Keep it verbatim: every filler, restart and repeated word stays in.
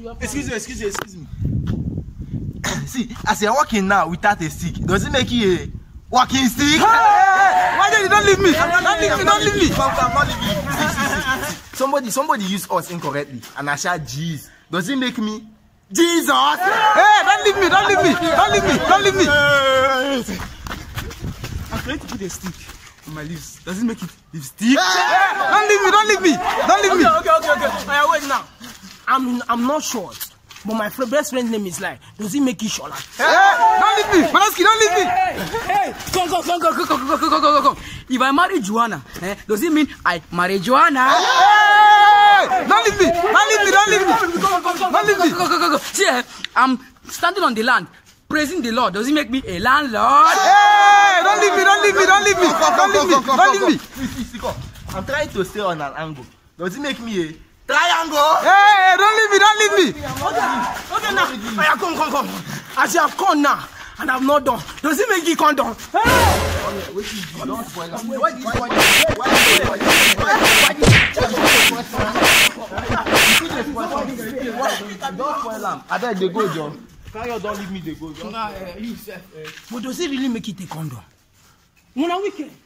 Excuse me, excuse me, excuse me. See, as you're walking now without a stick, does it make you a walking stick? Hey, why don't you don't leave me? Don't leave me, don't leave me. Come, come, not leave me. Somebody, somebody used us incorrectly, and I said, "Jeez." Does it make me Jesus? Hey, don't leave me, don't leave me, don't leave me, don't leave me. I'm trying to put a stick on my lips. Does it make it lipstick? Hey, don't leave me, don't leave me, don't leave me. Okay, okay, okay, okay. Right, wait now. I'm, I'm not short, but my friend, best friend's name is like. Does it make it short? Hey, don't leave me, Balaski, don't leave me. Hey, come, come, come, come, come, come, come, come, come, come. If I marry Joanna, eh, does it mean I marry Joanna? Hey, don't leave me, don't leave me, don't leave me. Don't leave me. Go, go, go, go. See, eh, I'm standing on the land, praising the Lord. Does it make me a landlord? Hey, don't leave me, don't leave me, don't leave me, don't leave me, don't leave me. Please, please, I'm trying to stay on an angle. Does it make me a triangle? Hey, don't leave me, don't leave me. Okay, now. Right, come, come, come. As you have come now, and I've not done, does it make you come down? Hey! Wait, don't spoil it. Why did you spoil it? Why did you spoil it? Don't spoil them. I beg they go, John. Carry don't leave me, they go, John. But does it really make it a condom? When I weekend.